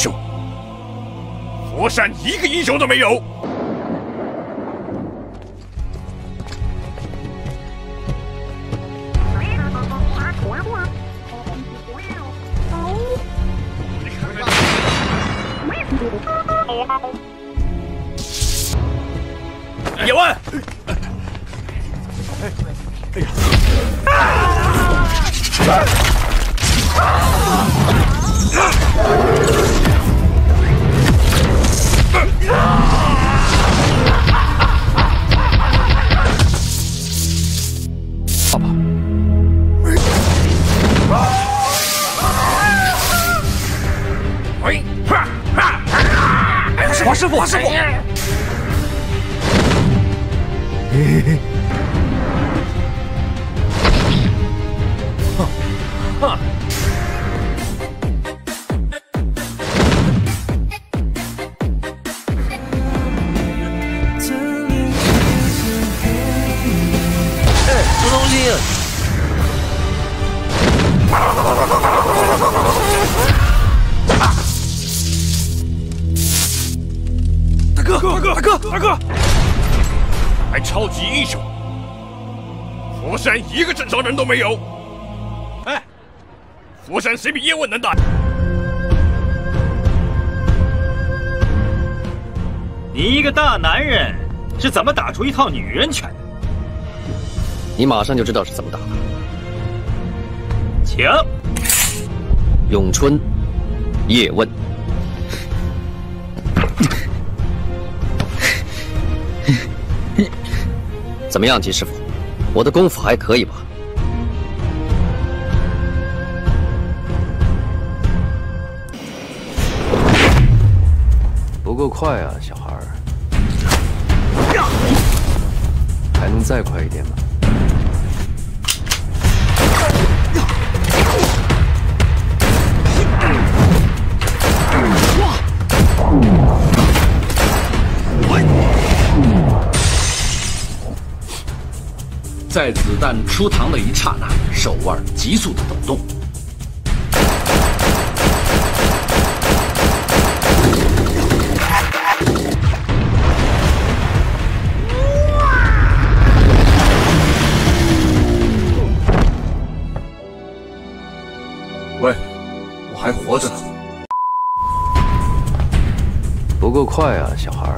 雄，佛山一个英雄都没有。叶问，哎呀！爸爸，华师傅，华师傅。 什么东西？ 大哥，大哥，大哥，大哥！还超级英雄，佛山一个正常人都没有。哎，佛山谁比叶问能打？ 你一个大男人是怎么打出一套女人拳的？ 你马上就知道是怎么打的。 请。 咏春，叶问。怎么样，季师傅？我的功夫还可以吧？不够快啊，小孩儿。还能再快一点吗？ 在子弹出膛的一刹那，手腕急速的抖动。喂，我还活着呢。 不够快啊，小孩儿。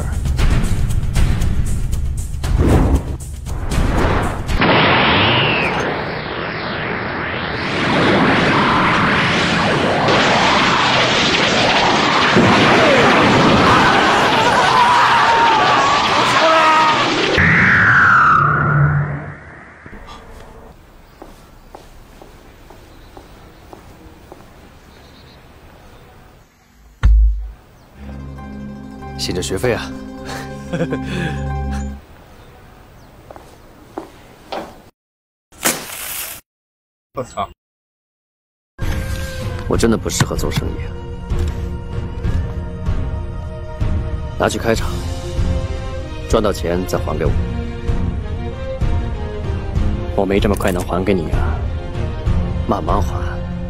系着学费啊！ 我操！ 我真的不适合做生意啊！拿去开厂，赚到钱再还给我。 我没这么快能还给你啊， 慢慢还。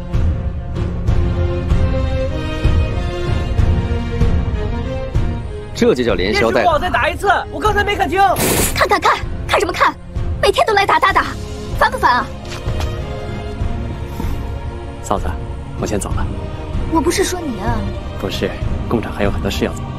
这就叫连消带打。 再打一次，我刚才没看清。 看看看，看什么看？每天都来打，烦不烦啊？ 嫂子，我先走了。 我不是说你啊。 不是，工厂还有很多事要做。